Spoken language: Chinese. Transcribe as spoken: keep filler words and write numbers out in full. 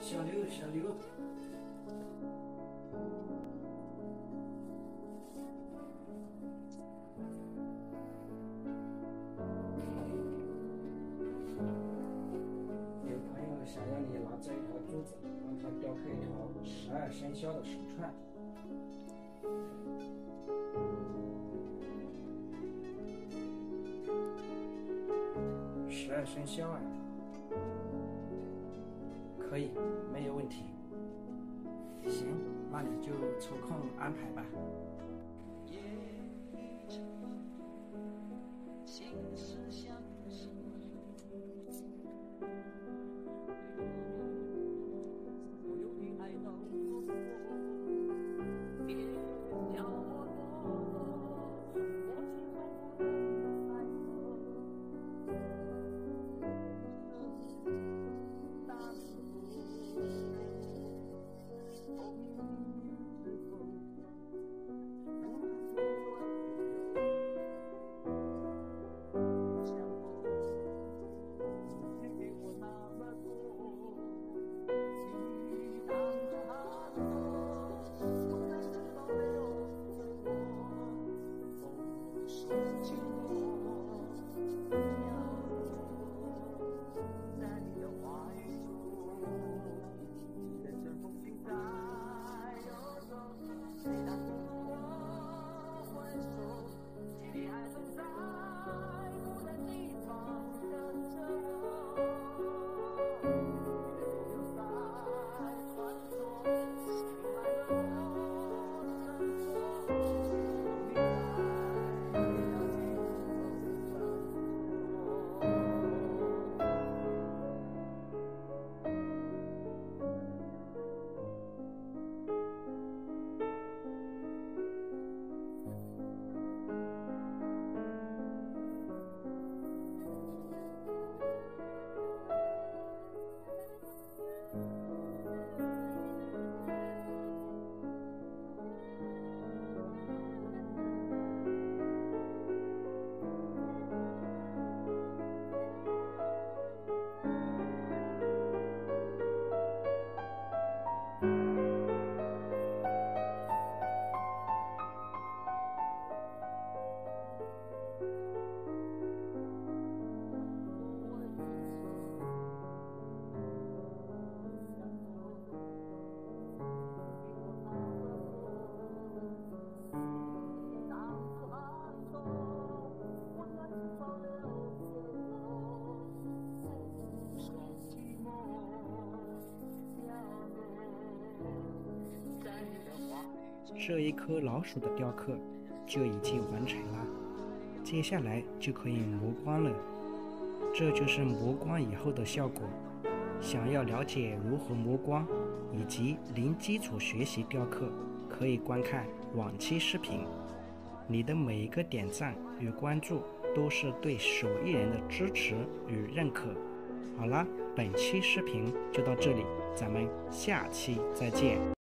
小刘，小刘，有朋友想要你拿这一条珠子，帮他雕刻一条十二生肖的手串。十二生肖啊，可以，没有问题。行，那你就抽空安排吧。 这一颗老鼠的雕刻就已经完成了，接下来就可以磨光了。这就是磨光以后的效果。想要了解如何磨光以及零基础学习雕刻，可以观看往期视频。你的每一个点赞与关注都是对手艺人的支持与认可。好啦，本期视频就到这里，咱们下期再见。